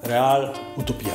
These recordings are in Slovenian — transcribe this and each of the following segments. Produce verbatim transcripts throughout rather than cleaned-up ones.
real, utopija.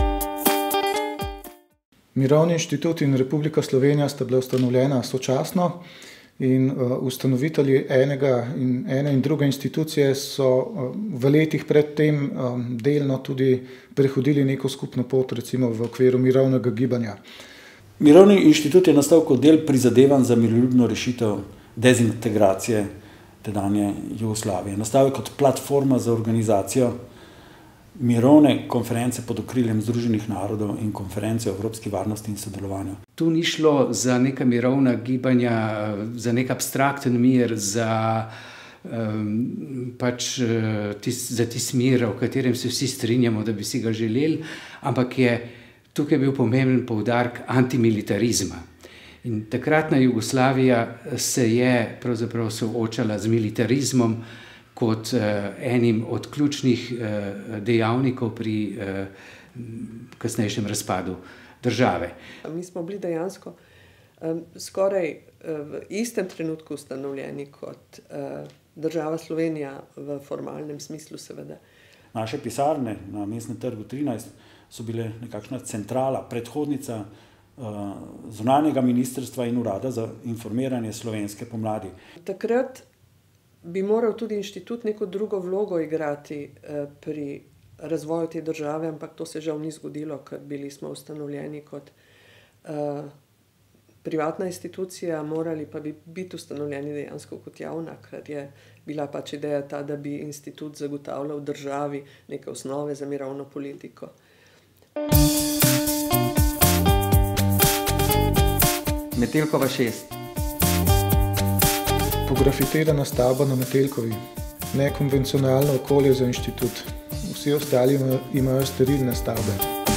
Mirovni inštitut in Republika Slovenija sta bila ustanovljena sočasno in uh, ustanovitelji enega in ene in druge institucije so uh, v letih predtem um, delno tudi prehodili neko skupno pot, recimo v okviru mirovnega gibanja. Mirovni inštitut je nastal kot del prizadevanj za miroljubno rešitev dezintegracije tedanje Jugoslavije. Nastal je kot platforma za organizacijo mirovne konference pod okriljem Združenih narodov in konference o evropski varnosti in sodelovanju. Tu ni šlo za neka mirovna gibanja, za nek abstrakten mir, za, um, pač, tis, za tisti mir, o katerem se vsi strinjamo, da bi si ga želeli, ampak je tukaj bil pomemben poudarek antimilitarizma. In takratna Jugoslavija se je pravzaprav soočala z militarizmom kot uh, enim od ključnih uh, dejavnikov pri uh, kasnejšem razpadu države. Mi smo bili dejansko um, skoraj uh, v istem trenutku ustanovljeni kot uh, država Slovenija v formalnem smislu seveda. Naše pisarne na Mestnem trgu trinajst so bile nekakšna centrala, predhodnica uh, zunanjega ministrstva in urada za informiranje slovenske pomladi. Takrat bi moral tudi inštitut neko drugo vlogo igrati uh, pri razvoju te države, ampak to se žal ni zgodilo, ker bili smo ustanovljeni kot uh, privatna institucija, morali pa bi biti ustanovljeni dejansko kot javna, ker je bila pač ideja ta, da bi institut zagotavljal državi neke osnove za mirovno politiko. Metelkova šest. Pografitirana stavba na Metelkovi. Nekonvencionalno okolje za inštitut. Vsi ostali imajo sterilne stavbe.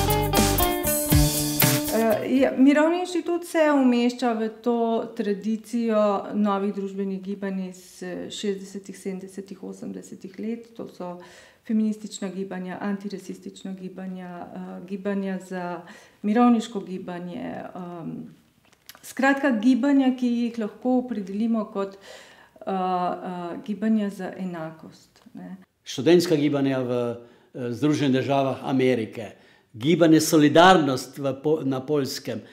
Mirovni inštitut se umešča v to tradicijo novih družbenih gibanj iz šestdesetih, sedemdesetih, osemdesetih let. To so feministična gibanja, antirasistična gibanja, gibanja za mirovniško gibanje. Skratka, gibanja, ki jih lahko opredelimo kot gibanja za enakost. Študentska gibanja v Združenih državah Amerike, gibanje Solidarnost v, na Poljskem,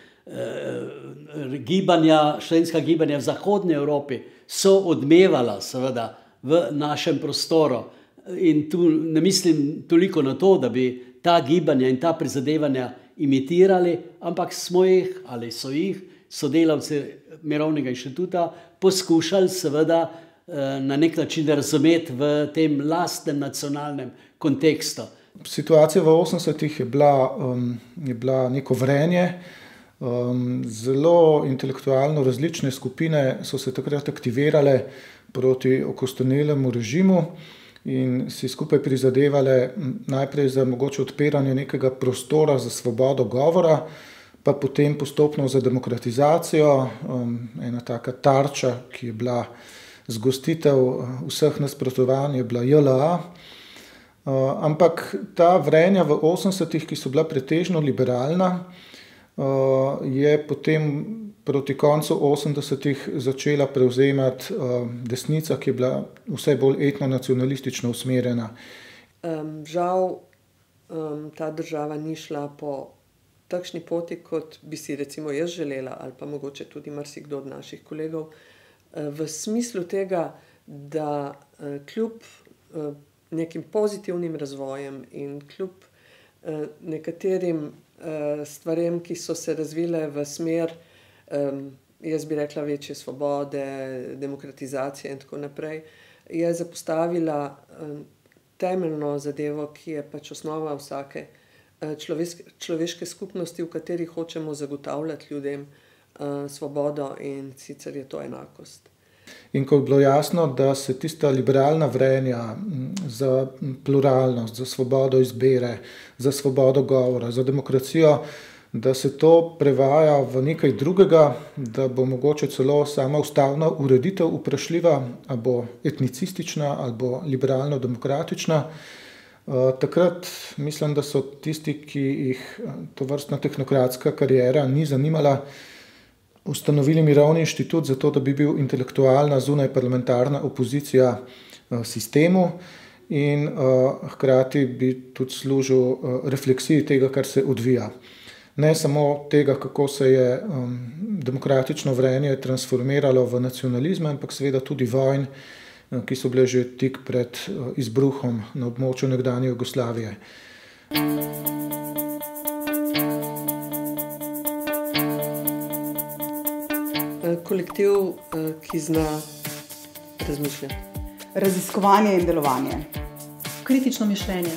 gibanja, študentska gibanja v Zahodni Evropi so odmevala seveda v našem prostoru. In tu ne mislim toliko na to, da bi ta gibanja in ta prizadevanja imitirali, ampak smo jih ali so jih sodelavci Mirovnega inštituta poskušali seveda na nek način razumeti v tem lastnem nacionalnem kontekstu. Situacija v osemdesetih je bila, um, je bila neko vrenje. Um, zelo intelektualno različne skupine so se takrat aktivirale proti okostenelemu režimu in si skupaj prizadevale najprej za mogoče odpiranje nekega prostora za svobodo govora, pa potem postopno za demokratizacijo, um, ena taka tarča, ki je bila zgostitev vseh nasprotovanj, je bila J L A. Uh, ampak ta vrenja v osemdesetih, ki so bila pretežno liberalna, uh, je potem proti koncu osemdesetih začela prevzemati uh, desnica, ki je bila vse bolj etnonacionalistično usmerjena. Um, žal um, ta država ni šla po takšni poti, kot bi si recimo jaz želela, ali pa mogoče tudi marsikdo od naših kolegov, uh, v smislu tega, da uh, kljub uh, nekim pozitivnim razvojem in kljub uh, nekaterim uh, stvarem, ki so se razvile v smer, um, jaz bi rekla, večje svobode, demokratizacije in tako naprej, je zapostavila um, temeljno zadevo, ki je pač osnova vsake uh, človeške, človeške skupnosti, v kateri hočemo zagotavljati ljudem uh, svobodo, in sicer je to enakost. In ko je bilo jasno, da se tista liberalna vrenja za pluralnost, za svobodo izbire, za svobodo govora, za demokracijo, da se to prevaja v nekaj drugega, da bo mogoče celo sama ustavna ureditev vprašljiva, ali bo etnicistična, ali bo liberalno-demokratična. Takrat mislim, da so tisti, ki jih tovrstna tehnokratska kariera ni zanimala, ustanovili Mirovni inštitut zato, da bi bil intelektualna zunaj parlamentarna opozicija sistemu in uh, hkrati bi tudi služil uh, refleksiji tega, kar se odvija. Ne samo tega, kako se je um, demokratično vrenje transformiralo v nacionalizme, ampak seveda tudi vojn, uh, ki so bile že tik pred uh, izbruhom na območju nekdanje Jugoslavije. Kolektiv, ki zna razmišljati. Raziskovanje in delovanje. Kritično mišljenje.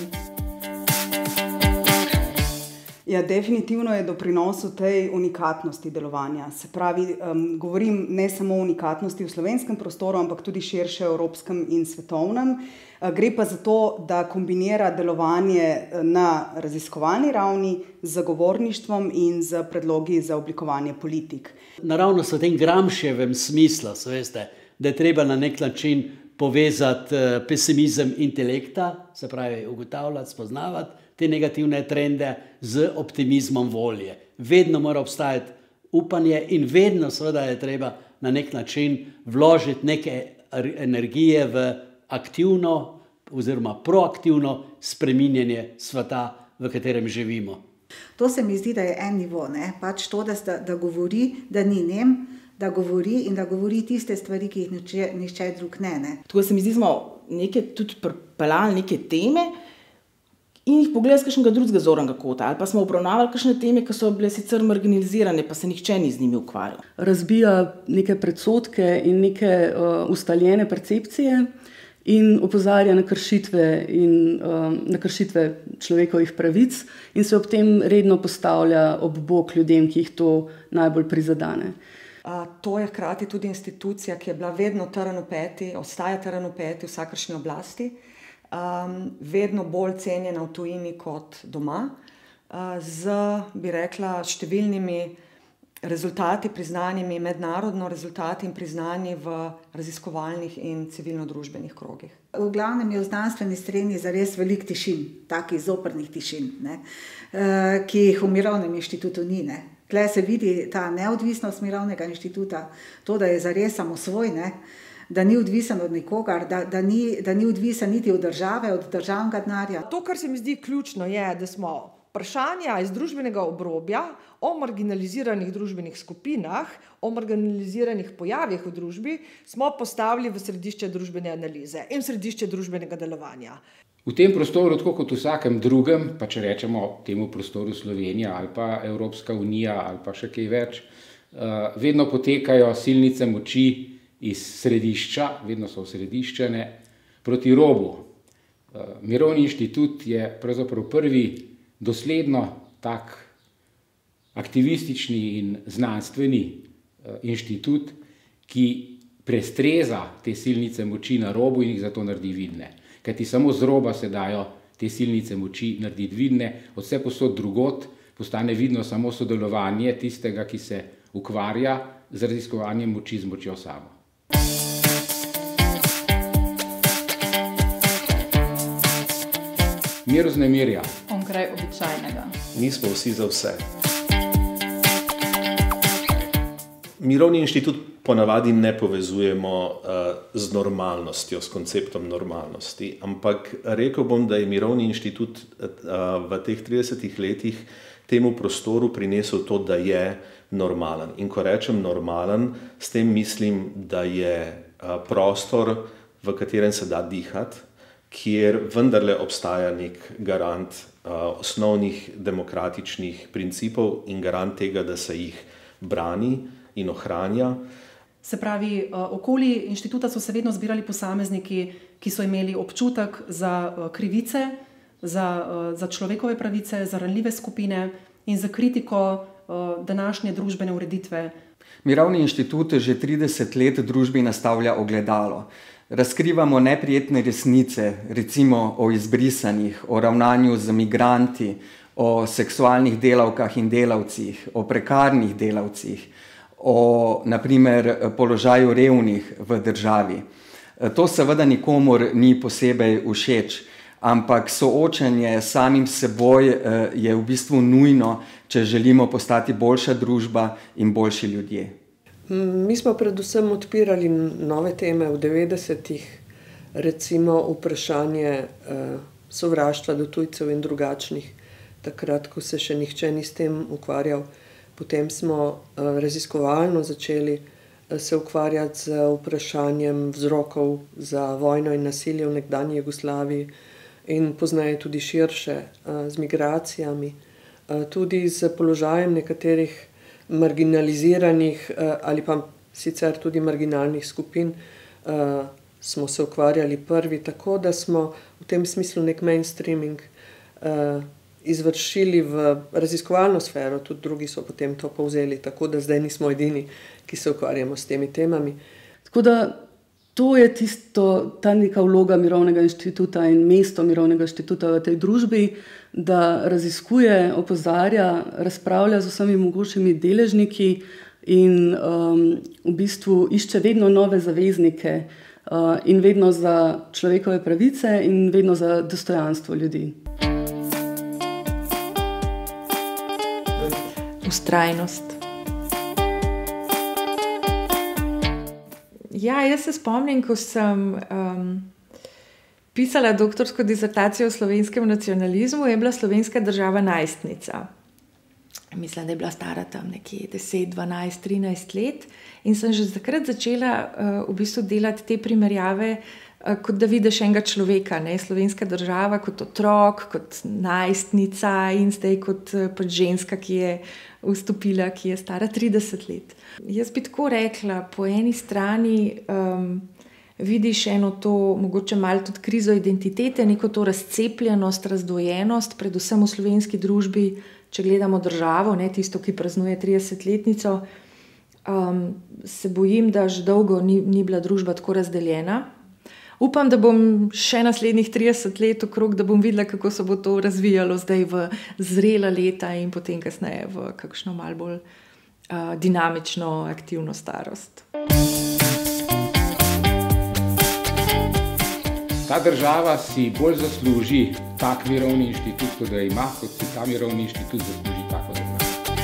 Ja, definitivno je doprinosil tej unikatnosti delovanja. Se pravi, um, govorim ne samo o unikatnosti v slovenskem prostoru, ampak tudi širše evropskem in svetovnem. Gre pa za to, da kombinira delovanje na raziskovalni ravni z zagovorništvom in z predlogi za oblikovanje politik. Naravno v tem Gramscijevem smislu, veste, da je treba na nek način povezati pesimizem intelekta, se pravi ugotavljati, spoznavati te negativne trende z optimizmom volje. Vedno mora obstajati upanje in vedno seveda je treba na nek način vložiti neke energije v aktivno oziroma proaktivno spreminjanje sveta, v katerem živimo. To se mi zdi, da je en nivo, ne? Pač to, da, da govori, da ni nem, da govori in da govori tiste stvari, ki jih niče, nišče drug ne. ne? Tako se mi zdi, smo neke tudi pripeljali neke teme in jih pogledali z kakšnega drugega zornega kota, ali pa smo obravnavali kakšne teme, ki so bile sicer marginalizirane, pa se nihče ni z njimi ukvarjal. Razbija neke predsodke in neke uh, ustaljene percepcije in opozarja na kršitve, in, um, na kršitve človekovih pravic in se ob tem redno postavlja ob bok ljudem, ki jih to najbolj prizadane. Uh, to je hkrati tudi institucija, ki je bila vedno trn v peti, ostaja trn v peti vsakršni oblasti, um, vedno bolj cenjena v tujini kot doma, uh, z, bi rekla, številnimi rezultati priznanimi mednarodno, rezultati in priznani v raziskovalnih in civilno-družbenih krogih. V glavnem je v znanstveni srednji zares velik tišin, takih zoprnih tišin, ne, ki jih v Mirovnem inštitutu ni. Ne. Tle se vidi ta neodvisnost Mirovnega inštituta, to, da je zares samosvoj, ne, da ni odvisen od nikogar, da, da, ni, da ni odvisen niti od države, od državnega denarja. To, kar se mi zdi ključno, je, da smo vprašanja iz družbenega obrobja o marginaliziranih družbenih skupinah, o marginaliziranih pojavih v družbi, smo postavili v središče družbene analize in v središče družbenega delovanja. V tem prostoru, tako kot v vsakem drugem, pa če rečemo temu prostoru Slovenija ali pa Evropska unija ali pa še kaj več, vedno potekajo silnice moči iz središča, vedno so osrediščene, proti robu. Mirovni inštitut je pravzaprav prvi dosledno tak aktivistični in znanstveni inštitut, ki prestreza te silnice moči na robu in jih zato naredi vidne. Kajti samo z roba se dajo te silnice moči narediti vidne, od vse posod drugot postane vidno samo sodelovanje tistega, ki se ukvarja z raziskovanjem moči z močjo samo. Mir vznemirja. Onkraj običajnega. Nismo vsi za vse. Mirovni inštitut ponavadi ne povezujemo uh, z normalnostjo, s konceptom normalnosti, ampak rekel bom, da je Mirovni inštitut uh, v teh tridesetih letih temu prostoru prinesel to, da je normalen. In ko rečem normalen, s tem mislim, da je uh, prostor, v katerem se da dihati, kjer vendarle obstaja nek garant uh, osnovnih demokratičnih principov in garant tega, da se jih brani in ohranja. Se pravi, okoli inštituta so se vedno zbirali posamezniki, ki so imeli občutek za krivice, za, za človekove pravice, za ranljive skupine in za kritiko današnje družbene ureditve. Mirovni inštitut že trideset let družbi nastavlja ogledalo. Razkrivamo neprijetne resnice, recimo o izbrisanih, o ravnanju z migranti, o seksualnih delavkah in delavcih, o prekarnih delavcih, o naprimer položaju revnih v državi. To seveda nikomur ni posebej všeč, ampak soočanje s samim seboj je v bistvu nujno, če želimo postati boljša družba in boljši ljudje. Mi smo predvsem odpirali nove teme v devetdesetih, recimo vprašanje uh, sovraštva do tujcev in drugačnih, takrat, ko se še nihče ni s tem ukvarjal. Potem smo uh, raziskovalno začeli uh, se ukvarjati z vprašanjem vzrokov za vojno in nasilje v nekdanji Jugoslaviji in poznaje tudi širše uh, z migracijami, uh, tudi z položajem nekaterih marginaliziranih uh, ali pa sicer tudi marginalnih skupin. Uh, smo se ukvarjali prvi, tako da smo v tem smislu nek mainstreaming uh, izvršili v raziskovalno sfero, tudi drugi so potem to povzeli, tako da zdaj nismo edini, ki se ukvarjamo s temi temami. Tako da to je tisto, ta neka vloga Mirovnega inštituta in mesto Mirovnega inštituta v tej družbi, da raziskuje, opozarja, razpravlja z vsemi mogočimi deležniki in um, v bistvu išče vedno nove zaveznike uh, in vedno za človekove pravice in vedno za dostojanstvo ljudi. Vztrajnost. Ja, jaz se spomnim, ko sem um, pisala doktorsko disertacijo o slovenskem nacionalizmu, je bila slovenska država najstnica. Mislim, da je bila stara tam nekje deset, dvanajst, trinajst let in sem že takrat začela uh, v bistvu delati te primerjave, uh, kot da vidiš enega človeka, ne? Slovenska država kot otrok, kot najstnica in zdaj kot uh, pač ženska, ki je vstopila, ki je stara trideset let. Jaz bi tako rekla, po eni strani um, vidiš eno to, mogoče malo tudi krizo identitete, neko to razcepljenost, razdvojenost, predvsem v slovenski družbi, če gledamo državo, ne, tisto, ki praznuje tridesetletnico, um, se bojim, da že dolgo ni, ni bila družba tako razdeljena. Upam, da bom še naslednjih trideset let okrog, da bom videla, kako se bo to razvijalo zdaj v zrela leta in potem kasneje v kakšno malo bolj uh, dinamično, aktivno starost. Ta država si bolj zasluži tak mirovni inštitut, kot ga ima, kot si ta mirovni inštitut zasluži tako državo.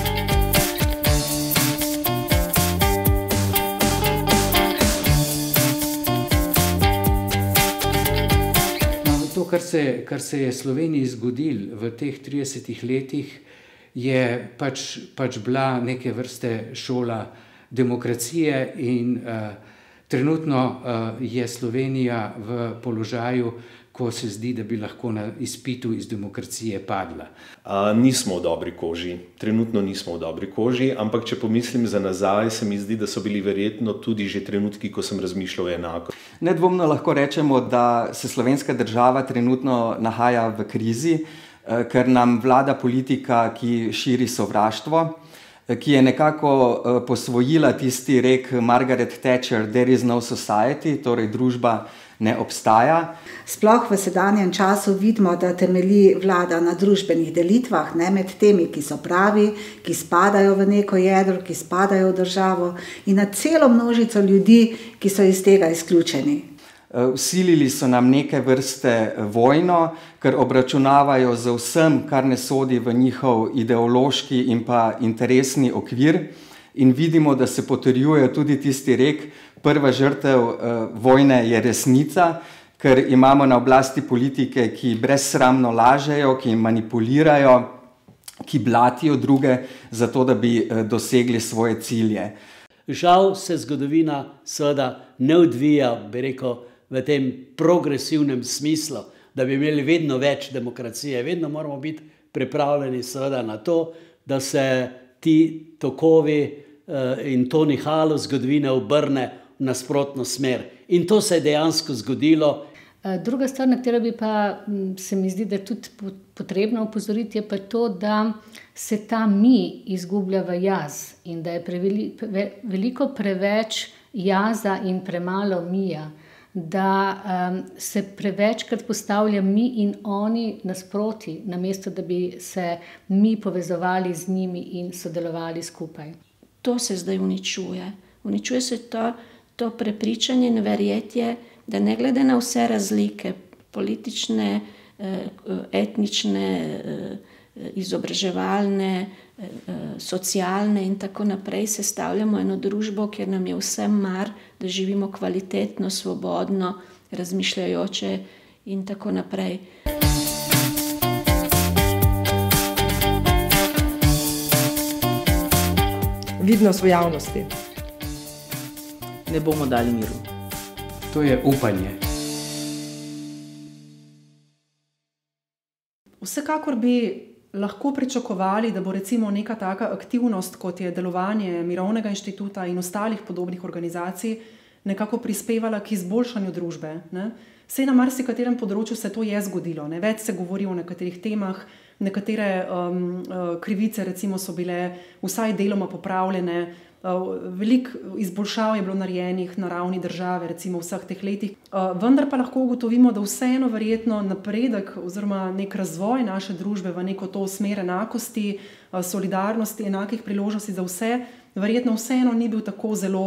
To, kar se, kar se je Sloveniji zgodilo v teh tridesetih letih, je pač, pač bila neke vrste šola demokracije in uh, trenutno uh, je Slovenija v položaju, ko se zdi, da bi lahko na izpitu iz demokracije padla. Uh, nismo v dobri koži, trenutno nismo v dobri koži, ampak če pomislim za nazaj, se mi zdi, da so bili verjetno tudi že trenutki, ko sem razmišljal enako. Nedvomno lahko rečemo, da se slovenska država trenutno nahaja v krizi, uh, ker nam vlada politika, ki širi sovraštvo, ki je nekako uh, posvojila tisti rek Margaret Thatcher, there is no society, torej družba ne obstaja. Sploh v sedanjem času vidimo, da temelji vlada na družbenih delitvah, ne, med temi, ki so pravi, ki spadajo v neko jedro, ki spadajo v državo in na celo množico ljudi, ki so iz tega izključeni. Vsilili so nam neke vrste vojno, ker obračunavajo z vsem, kar ne sodi v njihov ideološki in pa interesni okvir in vidimo, da se potrjuje tudi tisti rek, prva žrtev uh, vojne je resnica, ker imamo na oblasti politike, ki brezsramno lažejo, ki manipulirajo, ki blatijo druge, zato da bi uh, dosegli svoje cilje. Žal se zgodovina seveda ne odvija, bi rekel, v tem progresivnem smislu, da bi imeli vedno več demokracije. Vedno moramo biti pripravljeni seveda na to, da se ti tokovi uh, in to nihalo zgodovine obrne v nasprotno smer. In to se je dejansko zgodilo. Druga stvar, na katero bi pa se mi zdi, da je tudi potrebno opozoriti, je pa to, da se ta mi izgublja v jaz in da je preveli, pre, veliko preveč jaza in premalo mija, da um, se prevečkrat postavlja mi in oni nasproti, namesto da bi se mi povezovali z njimi in sodelovali skupaj. To se zdaj uničuje. Uničuje se to, to prepričanje in verjetje, da ne glede na vse razlike, politične, etnične, izobraževalne, socialne in tako naprej, sestavljamo eno družbo, kjer nam je vsem mar, da živimo kvalitetno, svobodno razmišljajoče in tako naprej. Vidnost v javnosti. Ne bomo dali miru. To je upanje. Vsekakor bi lahko pričakovali, da bo recimo neka taka aktivnost, kot je delovanje Mirovnega inštituta in ostalih podobnih organizacij, nekako prispevala k izboljšanju družbe. Ne? Saj na marsikaterem področju se to je zgodilo. Ne? Več se govori o nekaterih temah, nekatere um, krivice recimo so bile vsaj deloma popravljene, veliko izboljšav je bilo narejenih na ravni države, recimo v vseh teh letih. Vendar pa lahko ugotovimo, da vseeno verjetno napredek oziroma nek razvoj naše družbe v neko to smer enakosti, solidarnosti, enakih priložnosti za vse, verjetno vseeno ni bil tako zelo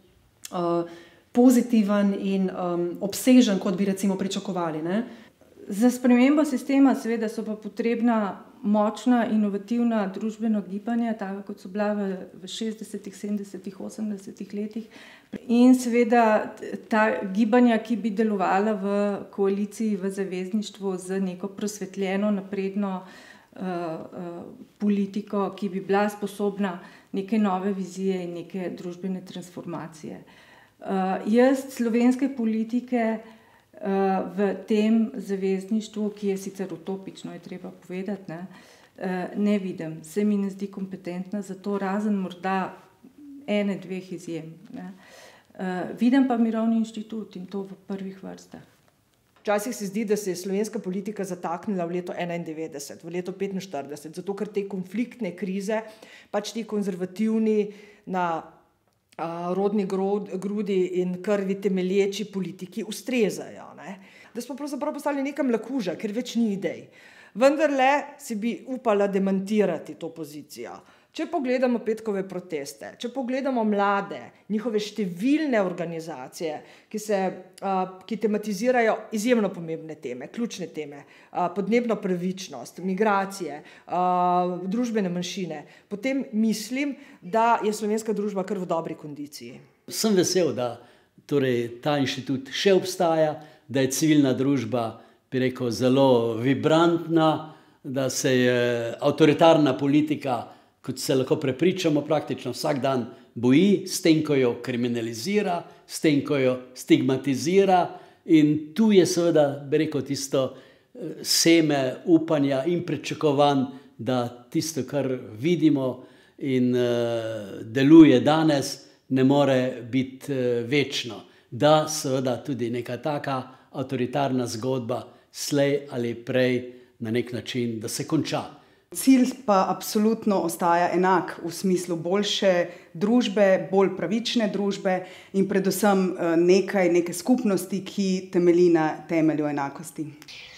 uh, pozitiven in um, obsežen, kot bi recimo pričakovali. Ne? Za spremembo sistema seveda so pa potrebna močna, inovativna družbena gibanja, taka kot so bila v, v šestdesetih, sedemdesetih, osemdesetih letih. In seveda ta gibanja, ki bi delovala v koaliciji, v zavezništvu z neko prosvetljeno, napredno uh, uh, politiko, ki bi bila sposobna neke nove vizije in neke družbene transformacije. Uh, jaz slovenske politike v tem zavezništvu, ki je sicer utopično, je treba povedati, ne, ne vidim. Se mi ne zdi kompetentna za to, razen morda ene, dveh izjem. Ne. Vidim pa Mirovni inštitut in to v prvih vrstah. Včasih se zdi, da se je slovenska politika zataknila v leto enaindevetdeset, v leto petinštirideset, zato ker te konfliktne krize, pač ti konzervativni na rodni grudi in krvi temelječi politiki ustrezajo. Ne? Da smo pravzaprav postali neka mlakuža, ker več ni idej. Vendarle si bi upala demantirati to pozicijo. Če pogledamo petkove proteste, če pogledamo mlade, njihove številne organizacije, ki, se, ki tematizirajo izjemno pomembne teme, ključne teme, podnebno pravičnost, migracije, družbene manjšine, potem mislim, da je slovenska družba kar v dobri kondiciji. Sem vesel, da torej, ta inštitut še obstaja, da je civilna družba, bi rekel, zelo vibrantna, da se je avtoritarna politika, kot se lahko prepričamo, praktično vsak dan boji, s tem, ko jo kriminalizira, s tem, ko jo stigmatizira. In tu je seveda, bi rekel, tisto seme upanja in pričakovanj, da tisto, kar vidimo in uh, deluje danes, ne more biti uh, večno. Da seveda tudi neka taka avtoritarna zgodba slej ali prej na nek način, da se konča. Cilj pa absolutno ostaja enak v smislu boljše družbe, bolj pravične družbe in predvsem nekaj, neke skupnosti, ki temelji na temelju enakosti.